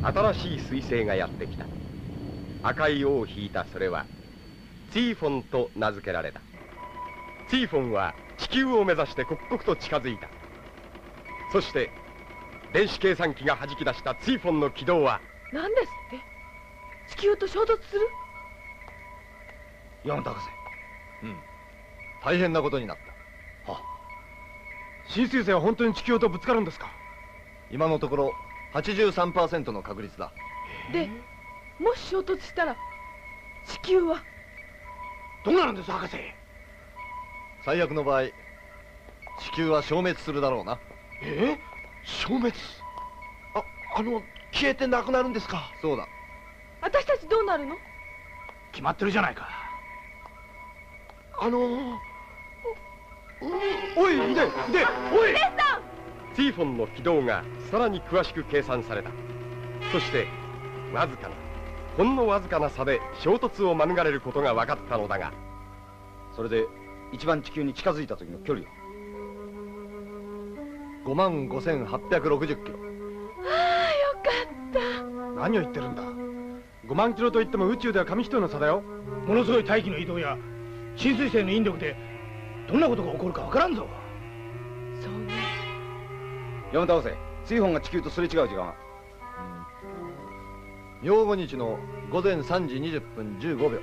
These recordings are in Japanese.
新しい彗星がやってきた。赤い尾を引いたそれはツィーフォンと名付けられた。ツィーフォンは地球を目指して刻々と近づいた。そして電子計算機が弾き出したツィーフォンの軌道は何ですって？地球と衝突する？ 山本博士、大変なことになった。はあ、 新彗星は本当に地球とぶつかるんですか？ 今のところ 83% の確率だ。 でもし衝突したら地球はどうなるんです博士？ 最悪の場合地球は消滅するだろうな。 消滅？消えてなくなるんですか？ そうだ。 私たちどうなるの？ 決まってるじゃないか。おい、いで、おい！ 姉さん！ ツィーフォンの軌道がさらに詳しく計算された。そしてほんのわずかな差で衝突を免れることが分かったのだが、 それで一番地球に近づいた時の距離は 55,860キロ。 ああ、よかった。 何を言ってるんだ。5万キロといっても宇宙では紙一重の差だよ。ものすごい大気の移動や新彗星の引力でどんなことが起こるかわからんぞ。 そうね。 山本博士、ツィーフォンが地球とすれ違う時間は明後日の午前3時20分15秒。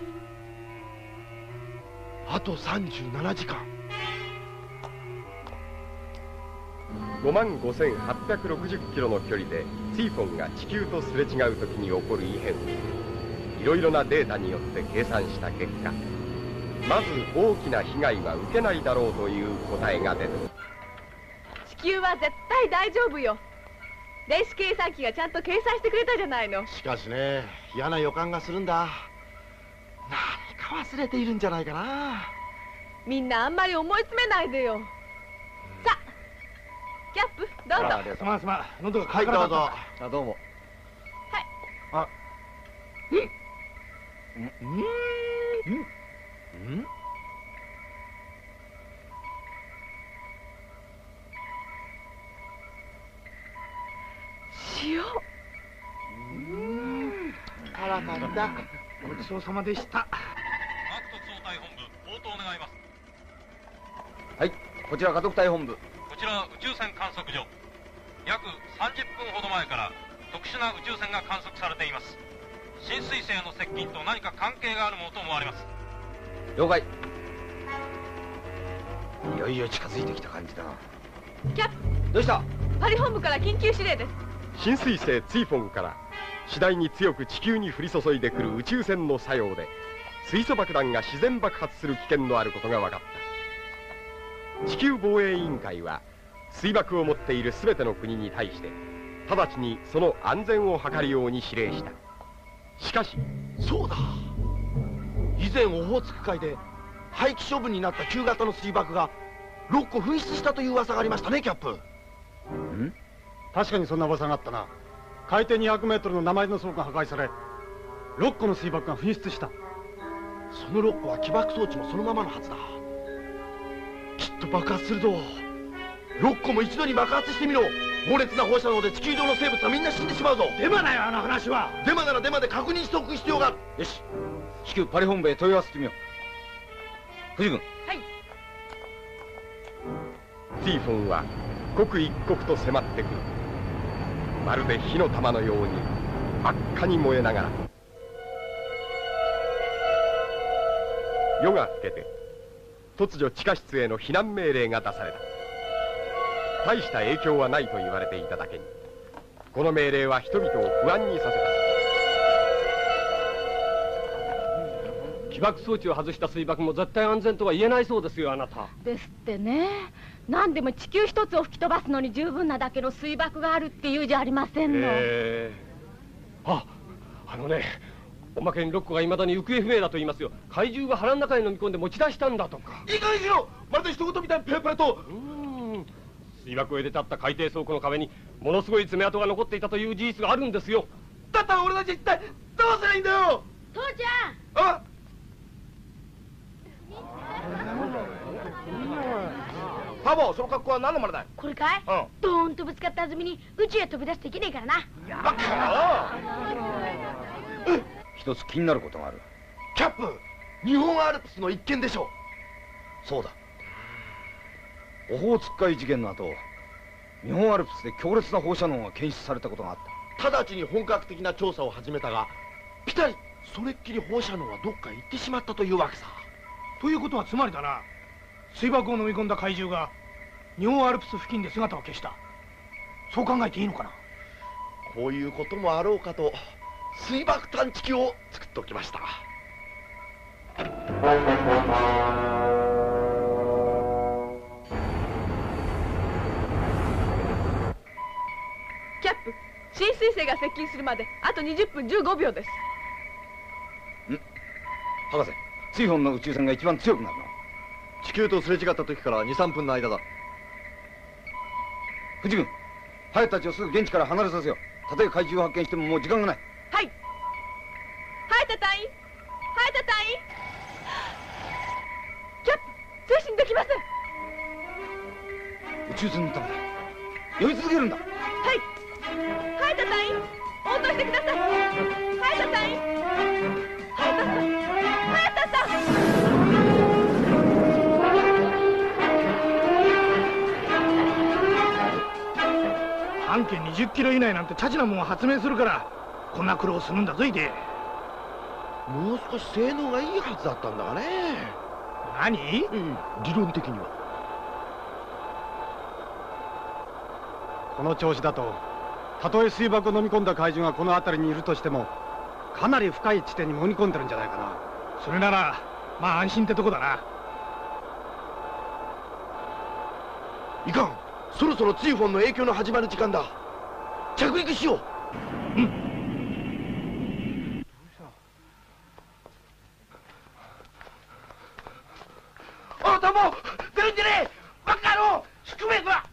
あと37時間。 55,860キロの距離でツィーフォンが地球とすれ違う時に起こる異変をいろいろなデータによって計算した結果、まず大きな被害は受けないだろうという答えが出た。 地球は絶対大丈夫よ。電子計算機がちゃんと計算してくれたじゃないの。 しかしね、嫌な予感がするんだ。何か忘れているんじゃないかな。 みんなあんまり思い詰めないでよ。さあキャップどうぞ。 すまん喉がはい、どうぞ。どうも。 はい。塩。 辛かった。ごちそうさまでした。 マクト総隊本部応答願います。 はい、こちら家督隊本部。 こちら宇宙船観測所。約30分ほど前から特殊な宇宙船が観測されています。新彗星の接近と何か関係があるものと思われます。 了解。いよいよ近づいてきた感じだな。 キャップ、 どうした？ パリ本部から緊急指令です。 新彗星ツィーフォンから次第に強く地球に降り注いでくる宇宙船の作用で水素爆弾が自然爆発する危険のあることが分かった。地球防衛委員会は水爆を持っている全ての国に対して直ちにその安全を図るように指令した。しかしそうだ、以前オホーツク海で廃棄処分になった旧型の水爆が6個紛失したという噂がありましたね、キャップ。確かにそんな噂があったな。海底200メートルの鉛の層が破壊され6個の水爆が紛失した。その6個は起爆装置もそのままのはずだ。きっと爆発するぞ。6個も一度に爆発してみろ。猛烈な放射能で地球上の生物はみんな死んでしまうぞ。デマだよ、あの話は。デマならデマで確認しておく必要がある。 よし、至急パリ本部へ問い合わせてみよう。藤君。 はい。 ツィーフォンは刻一刻と迫ってくる。まるで火の玉のように真っ赤に燃えながら。夜が更けて突如地下室への避難命令が出された。大した影響はないと言われていただけにこの命令は人々を不安にさせた。 起爆装置を外した水爆も絶対安全とは言えないそうですよ、あなた。 ですってね。何でも地球一つを吹き飛ばすのに十分なだけの水爆があるっていうじゃありませんの。 あのね、おまけに6個がいまだに行方不明だと言いますよ。怪獣が腹の中に飲み込んで持ち出したんだとか。 いい加減にしろ。まるで一言みたいにペラペラと。 水爆を入れてあった海底倉庫の壁にものすごい爪痕が残っていたという事実があるんですよ。 だったら俺たち一体どうすりゃいいんだよ。 父ちゃん。 あ、 パボ、その格好は何のまねだい？ これかい？ドーンとぶつかった弾みに宇宙へ飛び出していけねえからな。 バカ野郎！ 一つ気になることがある。 キャップ、日本アルプスの一件でしょう。 そうだ。オホーツク海事件の後、日本アルプスで強烈な放射能が検出されたことがあった。 直ちに本格的な調査を始めたが、ピタリそれっきり放射能はどっかへ行ってしまったというわけさ。 ということはつまりだな、水爆を飲み込んだ怪獣が日本アルプス付近で姿を消した。そう考えていいのかな？ こういうこともあろうかと水爆探知機を作っておきました。 キャップ、新彗星が接近するまであと20分15秒です。 博士、水本の宇宙船が一番強くなるな。 地球とすれ違った時から2、3分の間だ。 藤君、ハヤトたちをすぐ現地から離れさせよう。たとえ怪獣を発見してももう時間がない。 はい。ハヤト隊員、ハヤト隊員。キャップ、通信できません。 宇宙船のためだ。呼び続けるんだ。 はい。ハヤト隊員、応答してください。ハヤト隊員、ハヤトさん、ハヤトさん。 半径20キロ以内なんてチャチなもんを発明するからこんな苦労するんだぞいで。 もう少し性能がいいはずだったんだがね。 何？ 理論的には。 この調子だとたとえ水爆を飲み込んだ怪獣がこの辺りにいるとしてもかなり深い地点に潜り込んでるんじゃないかな。 それならまあ安心ってとこだな。 いかん、そろそろツイフォンの影響の始まる時間だ。着陸しよう。おい、タモ、出るんじゃねえ。バカ野郎、低めだ。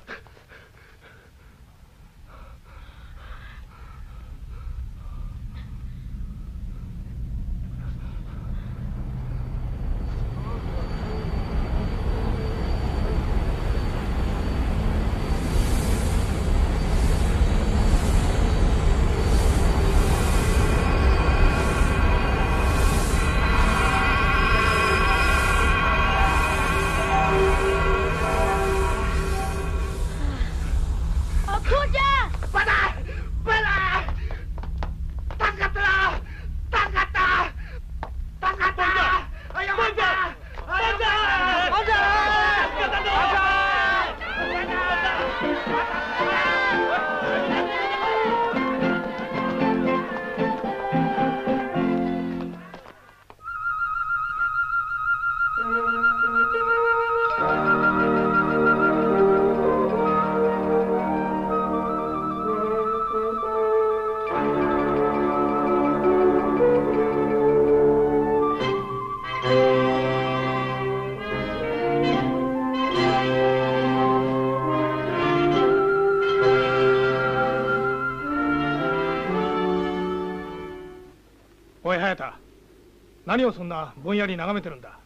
おい早田、何をそんなぼんやり眺めてるんだ。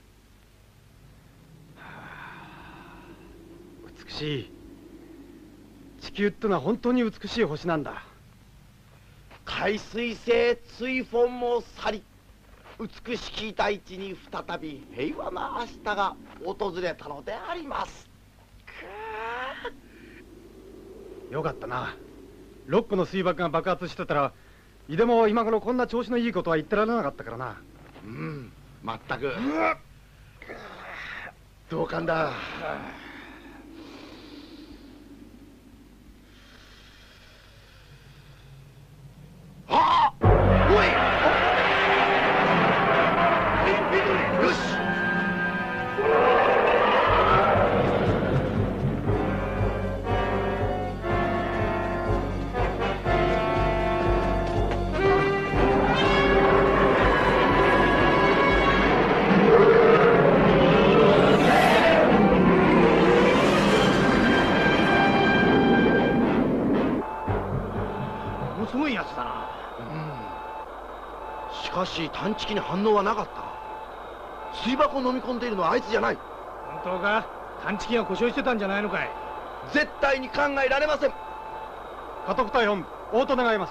美しい。地球ってのは本当に美しい星なんだ。 海水星ツイフォンも去り、美しき大地に再び平和な明日が訪れたのであります。 よかったな。6個の水爆が爆発してたらいでも今頃こんな調子のいいことは言ってられなかったからな。 まったく同感だ。あっ、おい、よし。 すごいやつだな。 しかし探知機に反応はなかった。水爆を飲み込んでいるのはあいつじゃない。 本当か？ 探知機が故障してたんじゃないのかい。 絶対に考えられません。 家督隊本部応答願います。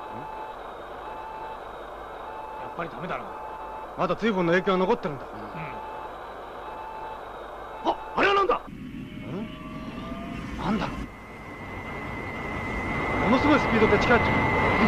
やっぱりダメだな。 まだ追放の影響が残ってるんだ。 あれはなんだ。 なんだろう。ものすごいスピードで近寄っちゃう。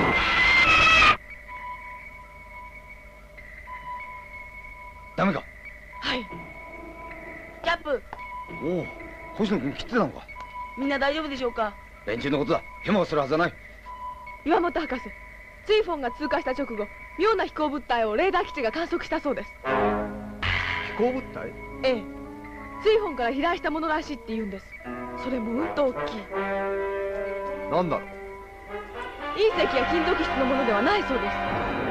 ダメか。 はい。キャップ、 おお、星野君切ってたのか。 みんな大丈夫でしょうか。 連中のことだ。ヘマをするはずはない。 岩本博士、ツイフォンが通過した直後、妙な飛行物体をレーダー基地が観測したそうです。 飛行物体？ ええ、ツイフォンから飛来したものらしいって言うんです。それもうんと大きい。 なんだろう。 隕石や金属質のものではないそうです。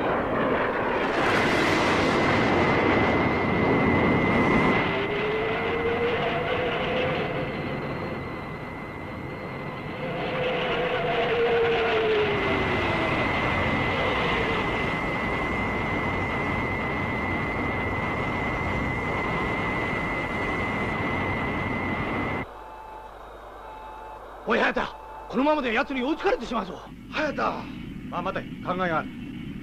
おい早田、このままで奴に追いつかれてしまうぞ。 早田、 まあ待て、考えがある。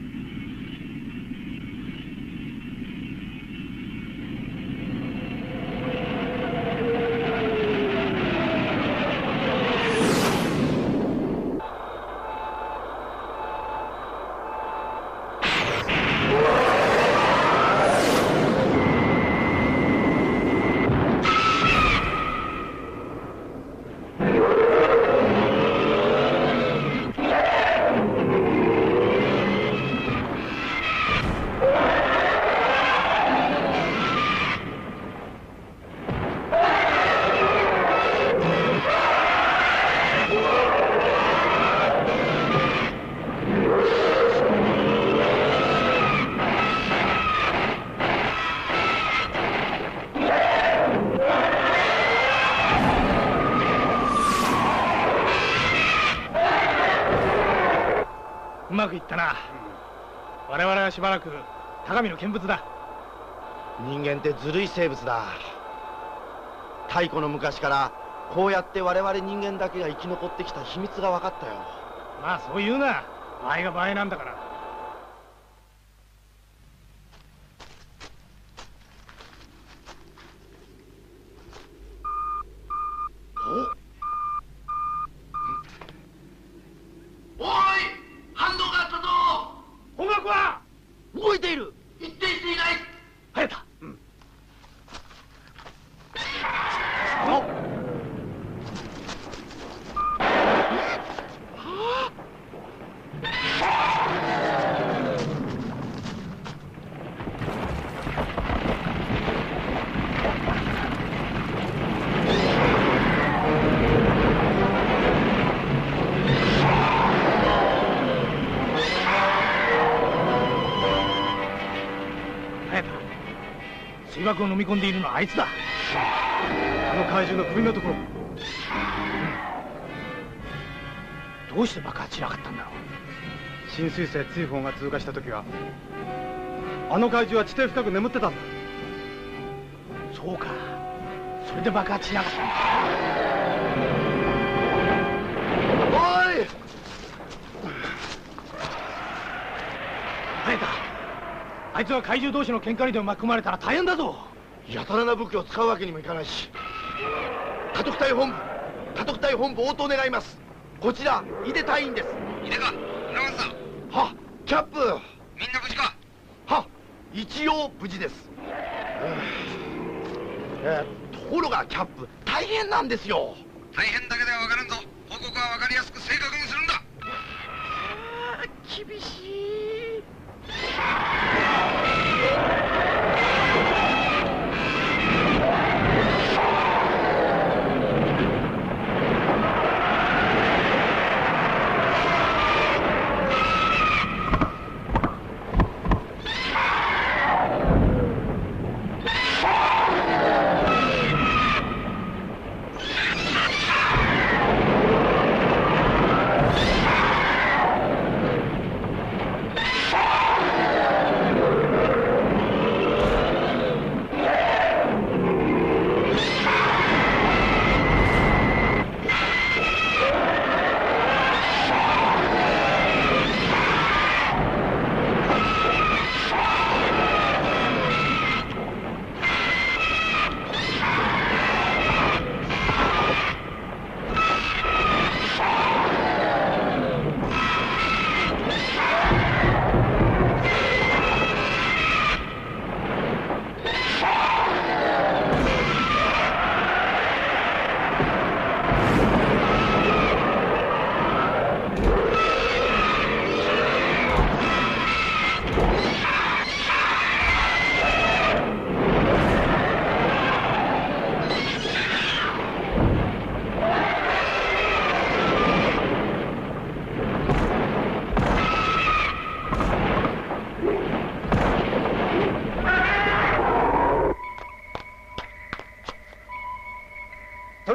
うまくいったな。我々はしばらく高見の見物だ。 人間ってずるい生物だ。太古の昔からこうやって我々人間だけが生き残ってきた秘密が分かったよ。 まあそう言うな。場合が場合なんだから。 おい、反応があったぞ。 本学は動いている。一定していない。 早田。水爆を飲み込んでいるのはあいつだ。 あの怪獣の首のところ。 どうして爆発しなかったんだろう。 新彗星追放が通過した時はあの怪獣は地底深く眠ってたんだ。 そうか、それで爆発しなかったんだ。 おい、 早田、あいつは怪獣同士の喧嘩にでも巻き込まれたら大変だぞ。 やたらな武器を使うわけにもいかないし。家督隊本部応答願います。こちら井出隊員です。 井出か、長松さん。 は、キャップ。 みんな無事か。 は、一応無事です。ところがキャップ、大変なんですよ。 大変だけでは分からんぞ。報告は分かりやすく正確にするんだ。 厳しい。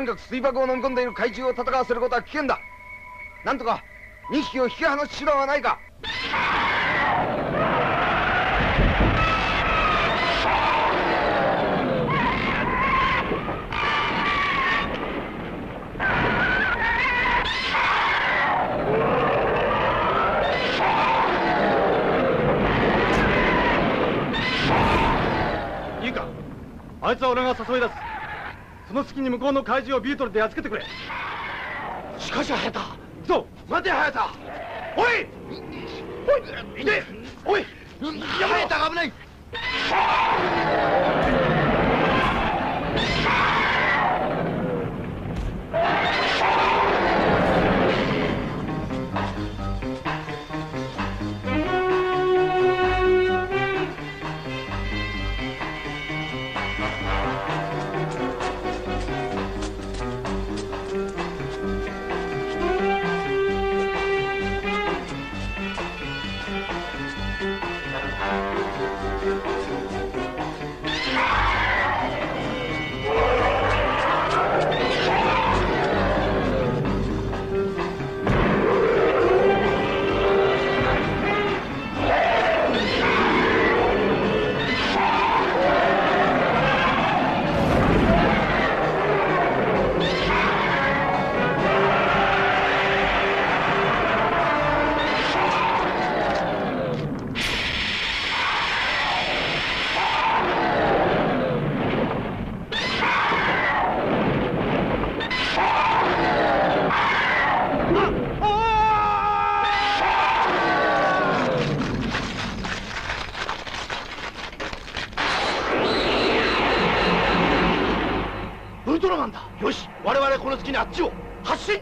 にかく水爆を飲み込んでいる怪獣を戦わせることは危険だ。なんとか2匹を引き離す手段はないか。 いいか、あいつは俺が誘い出す。その隙に向こうの怪獣をビートルでやっつけてくれ。 しかし早田、 そう待て早田。おいおい、いて、おい、早田が危ない。ウルトラマンだ。よし、我々この隙にあっちを発進。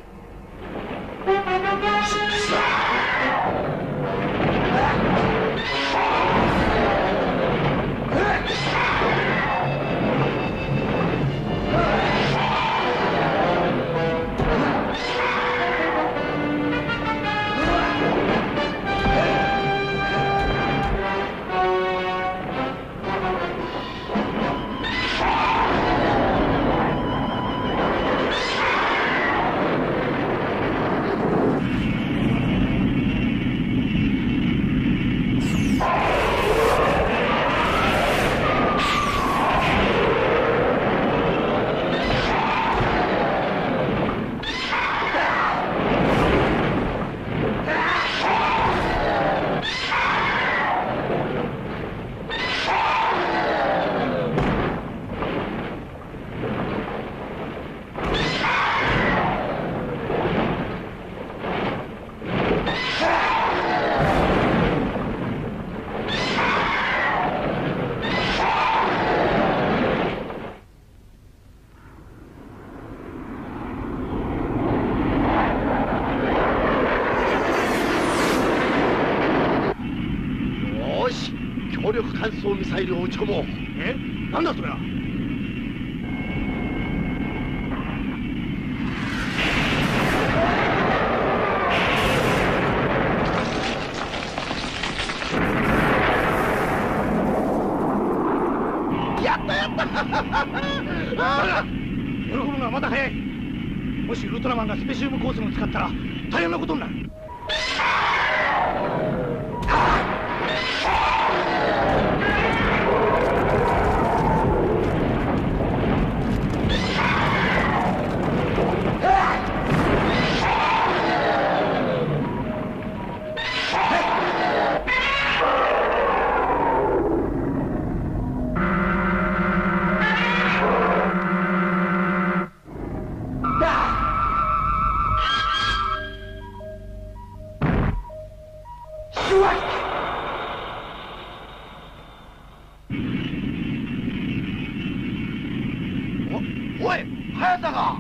強力弾道ミサイルを撃ち込もう。え、なんだそれは。やったやった喜ぶのはまだ早い。もしウルトラマンがスペシウム光線を使ったら大変なことになる。おい、早田が。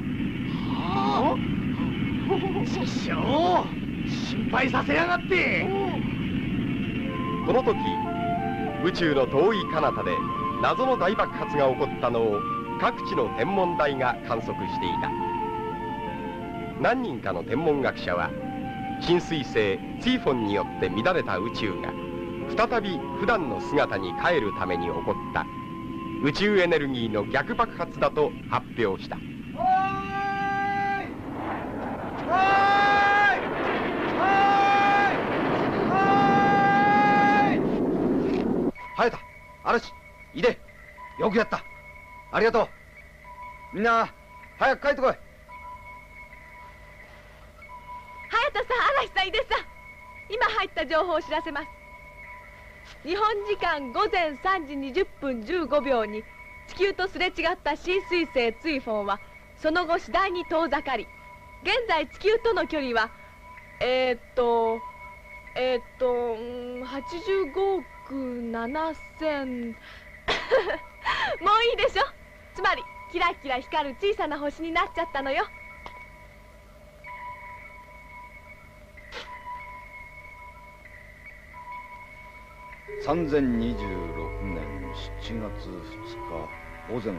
ちくしょう、心配させやがって。 この時宇宙の遠い彼方で謎の大爆発が起こったのを各地の天文台が観測していた。何人かの天文学者は新彗星ツィーフォンによって乱れた宇宙が再び普段の姿に帰るために起こった宇宙エネルギーの逆爆発だと発表した。 隼田、嵐、いで、よくやった。ありがとう。みんな、早く帰ってこい。 隼田さん、嵐さん、井出さん、今入った情報を知らせます。日本時間午前3時20分15秒に地球とすれ違った新彗星ツイフォンはその後次第に遠ざかり、現在地球との距離は85億7000もういいでしょ。つまりキラキラ光る小さな星になっちゃったのよ。 3026年7月2日午前8時5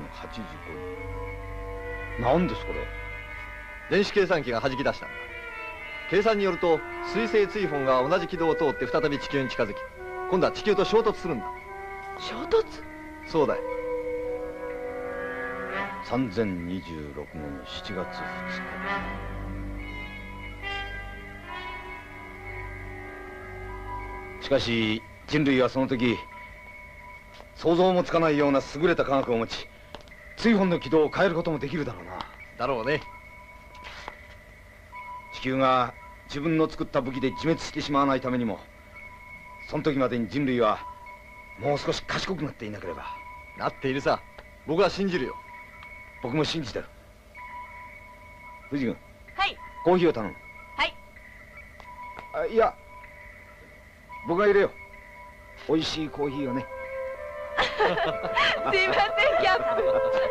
分。何ですこれ。 電子計算機が弾き出したんだ。計算によると水星ツイフォンが同じ軌道を通って再び地球に近づき、今度は地球と衝突するんだ。 衝突？ そうだよ。 3026年7月2日。しかし人類はその時想像もつかないような優れた科学を持ち、ツイフォンの軌道を変えることもできるだろうな。 だろうね。 地球が自分の作った武器で自滅してしまわないためにも、その時までに人類はもう少し賢くなっていなければ。 なっているさ。僕は信じるよ。 僕も信じてる。藤君。 はい。 コーヒーを頼む。 はい。 あ、いや、僕が入れよう。おいしいコーヒーをね。 すいません、キャップ。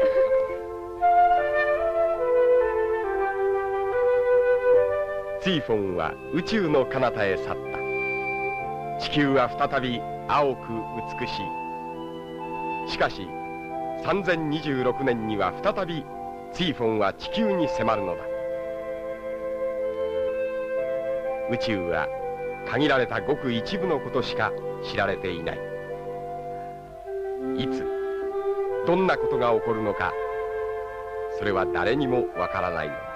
ツイフォンは宇宙の彼方へ去った。地球は再び青く美しい。しかし3026年には再びツイフォンは地球に迫るのだ。宇宙は限られたごく一部のことしか知られていない。いつどんなことが起こるのか、それは誰にもわからないのだ。